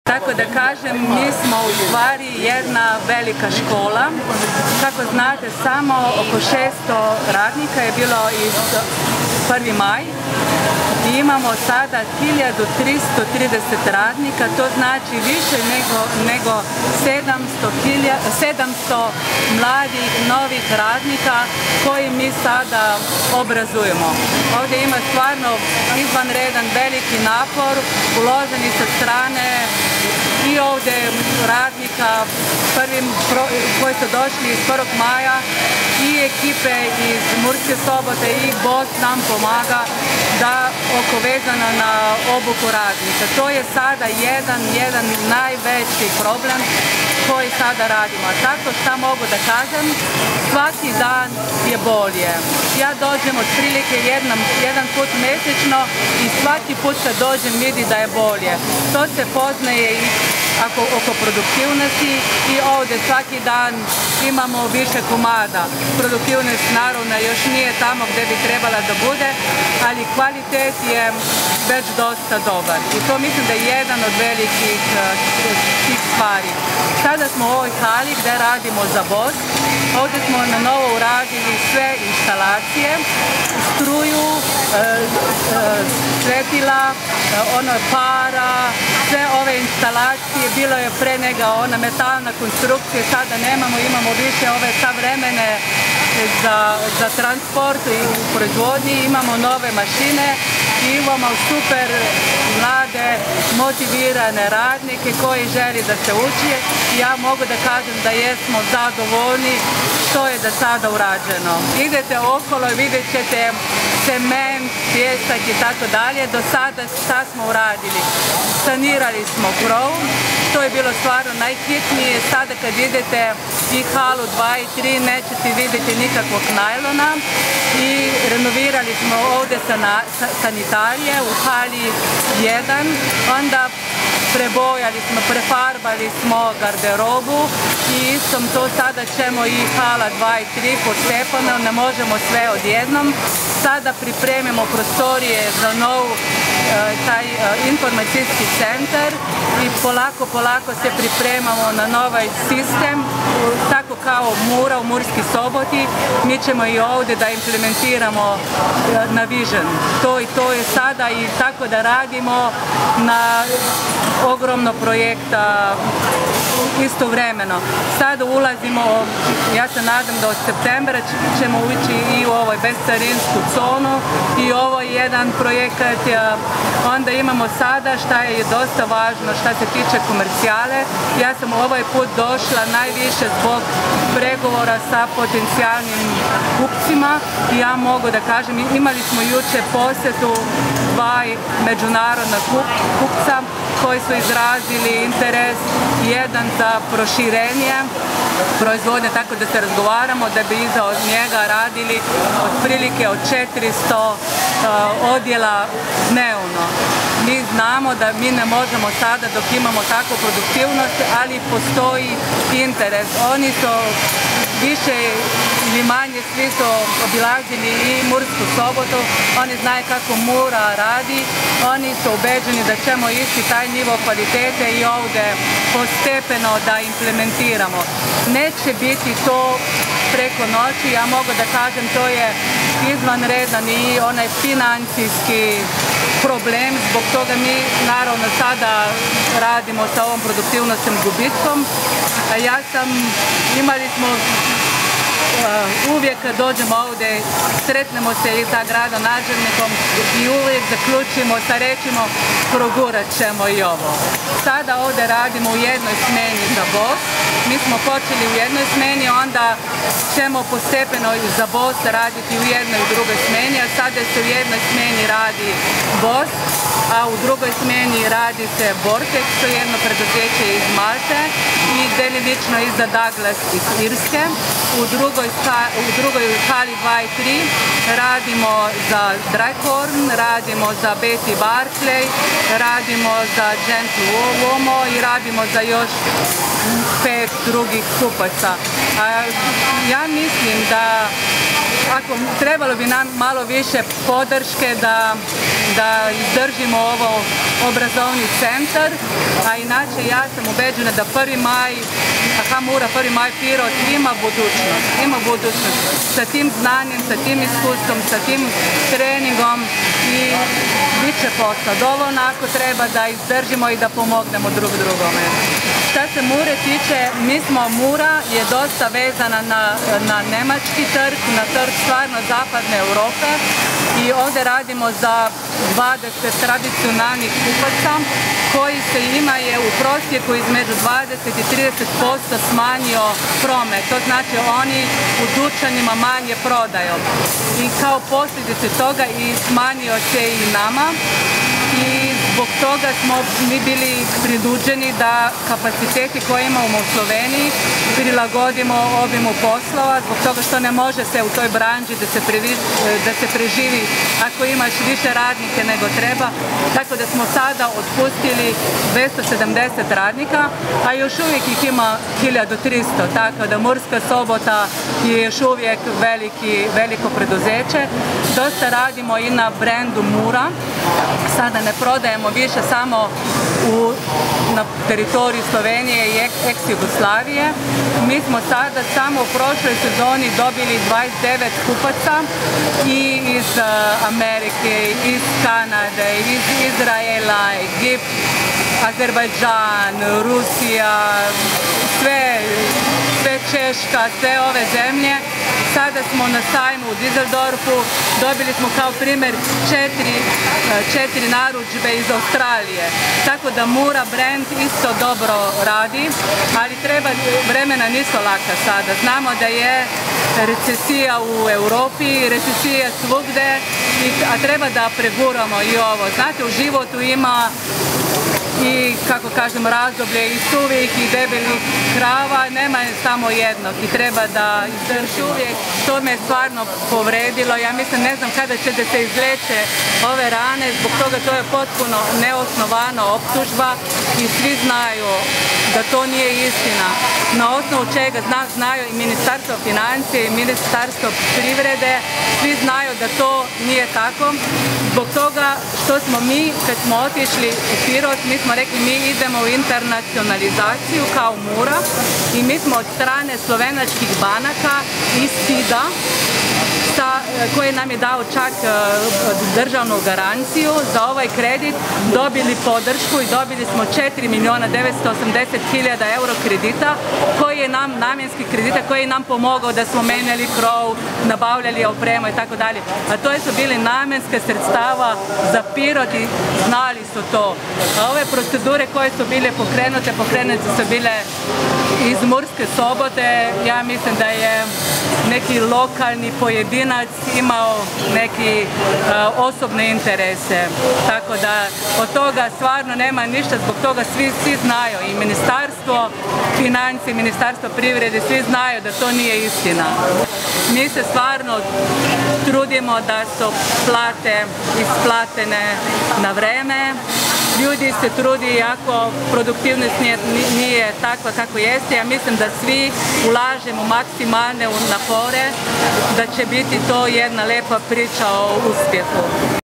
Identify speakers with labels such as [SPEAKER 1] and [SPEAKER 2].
[SPEAKER 1] Tako da kažem, mi smo u stvari jedna velika škola. Kako znate, samo oko 600 radnika je bilo iz 1. maj. I imamo sada 1330 radnika, to znači više nego 700 mladih, novih radnika koji mi sada obrazujemo. Ovdje ima stvarno izvanredan veliki napor uloženi sa strane i ovdje radnika koji su došli iz 1. maja i ekipe iz Murske Sobote i BOS nam pomaga da oko vezana na obuku radnika. To je sada jedan najveći problem koji sada radimo. Tako šta mogu da kažem, svaki dan je bolje. Ja dođem otprilike jedan put mjesečno i svaki put kad dođem vidi da je bolje. To se poznaje i oko produktivnosti i ovdje svaki dan imamo više komada. Produktivnost naravno još nije tamo gdje bi trebala da bude, ali kvalitet je već dosta dobar. I to mislim da je jedan od velikih tih stvari. Sada smo u ovoj hali gdje radimo za BOS. Ovdje smo na novo uradili sve instalacije, struju, svetila, para, sve ove instalacije. Bilo je pre njega ona metalna konstrukcija, sada nemamo, imamo više ove savremene za transport i u proizvodnji, imamo nove mašine i imamo super mlade, motivirane radnike koji želi da se uči. Ja mogu da kažem da jesmo zadovoljni što je do sada urađeno. Idete okolo i vidjet ćete cement, pijesak i tako dalje. Do sada šta smo uradili? Sanirali smo krov, to je bilo stvarno najhitnije. Sada kad idete i halu 2 i 3 nećete vidjeti nikakvog najlona i renovirali smo ovdje sanitarije u hali 1, onda prebojali smo, prefarbali smo garderobu i istom to sada ćemo i hala 2 i 3 postepeno, ne možemo sve odjednom. Sada pripremimo prostorije za nov taj informacijski centar i polako se pripremamo na novaj sistem, tako kao Mura u Murski Soboti. Mi ćemo i ovdje da implementiramo na Vision. To je sada i tako da radimo na ogromno projekta istovremeno. Sada ulazimo, ja se nadam da od septembra ćemo ući i u ovoj bezcarinsku zonu i ovo je jedan projekat. Onda imamo sada šta je dosta važno šta se tiče komercijale. Ja sam ovaj put došla najviše zbog pregovora sa potencijalnim kupcima i ja mogu da kažem, imali smo juče posjetu 2 međunarodna kupca koji su izrazili interes, jedan za proširenje proizvodnje, tako da se razgovaramo da bi iza od njega radili otprilike od 400 odjela dnevno. Mi znamo da mi ne možemo sada dok imamo takvu produktivnost, ali postoji interes. Oni su više ili manje svi su obilazili i Mursku Sobotu, oni znaju kako Mura radi, oni su ubeđeni da ćemo isti taj nivo kvalitete i ovdje postepeno da implementiramo. Neće biti to preko noći, ja mogu da kažem to je izvanredan i onaj financijski problem, zbog toga mi naravno sada radimo sa ovom produktivnostom gubitkom. Imali smo uvijek kad dođemo ovdje, sretnemo se i sa gradonačelnikom i uvijek zaključimo sa rečima progurat ćemo i ovo. Sada ovdje radimo u jednoj smjeni za BOS. Mi smo počeli u jednoj smjeni, onda ćemo postepeno za BOS raditi u jednoj i drugoj smjeni, a sada se u jednoj smjeni radi BOS, a u drugoj smjeni radi se Vortex, to je jedno preduzeće iz Malte i delimično iza Douglas iz Irske. U drugoj hali 2 i 3 radimo za Drykorn, radimo za Betty Barclay, radimo za Gentle Uomo i radimo za još 5 drugih kupaca. Ja mislim da trebalo bi nam malo više podrške da da izdržimo ovo obrazovni centar, a inače ja sam ubeđena da 1. maj, Mura, 1. maj Pirot ima budućnost sa tim znanjem, sa tim iskustvom, sa tim treningom i bit će posla. Dovoljno ako treba da izdržimo i da pomognemo drugome. Šta se Mure tiče, Mura je dosta vezana na njemački trg, na trg stvarno zapadne Europe i ovdje radimo za 20 tradicionalnih kupaca koji se je u prosjeku između 20 i 30% smanjio promet. To znači oni u dućanima manje prodaju. I kao posljedice toga i smanjio se i nama. I zbog toga smo mi bili prinuđeni da kapaciteti koje imamo u Sloveniji prilagodimo obimu poslova, zbog toga što ne može se u toj branži da se preživi ako imaš više radnike nego treba. Tako da smo sada otpustili 270 radnika, a još uvijek ih ima 1300, tako da Murska Sobota je još uvijek veliko preduzeće. Dosta radimo i na brendu Mura. Sada ne prodajemo više samo na teritoriju Slovenije i ex-Jugoslavije. Mi smo sada samo u prošloj sezoni dobili 29 kupaca i iz Amerike, iz Kanade, iz Izraela, Egipt, Azerbajdžan, Rusija, sve Češka, sve ove zemlje. Sada smo na sajmu u Düsseldorfu, dobili smo kao primjer 4 narudžbe iz Australije. Tako da Mura brand isto dobro radi, ali vremena nisu laka sada. Znamo da je recesija u Europi, recesija svugde, a treba da preguramo i ovo. Znate, u životu ima i, kako kažem, razdoblje i suvih i debelih krava, nema samo jednog i treba da izdrži uvijek. To me stvarno povredilo, ja mislim, ne znam kada će da se izleče ove rane, zbog toga to je potpuno neosnovana optužba i svi znaju da to nije istina. Na osnovu čega znaju i Ministarstvo financije i Ministarstvo privrede, svi znaju da to nije tako. Zbog toga što smo mi, kad smo otišli u Pirot, mi smo rekli mi idemo u internacionalizaciju kao Mura i mi smo od strane slovenačkih banaka iz SID-a, koji nam je dao čak državnu garanciju za ovaj kredit, dobili podršku i dobili smo 4.980.000 euro kredita, koji je nam, namjenski kredita, koji je nam pomogao da smo menjali krov, nabavljali opremu i tako dalje. A to su bili namjenske sredstava za Pirot i znali su to. A ove procedure koje su bile pokrenute su bile iz Murske Sobote. Ja mislim da je neki lokalni pojedinac imao neki osobne interese. Tako da od toga stvarno nema ništa, zbog toga svi znaju, i Ministarstvo financije, Ministarstvo privrede, svi znaju da to nije istina. Mi se stvarno trudimo da su plate isplatene na vreme. Ljudi se trudi, iako produktivnost nije takva kako jeste. Ja mislim da svi ulažemo maksimalne napore, da će biti to jedna lepa priča o uspjehu.